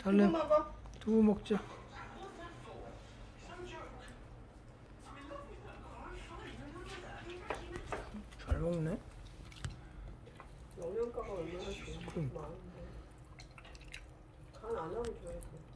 달래. 먹어. 두부 먹자. 잘 먹네. 영양가가 얼마나 좋은지 그러니까. 많은데. 간 안 하면 좋아했어.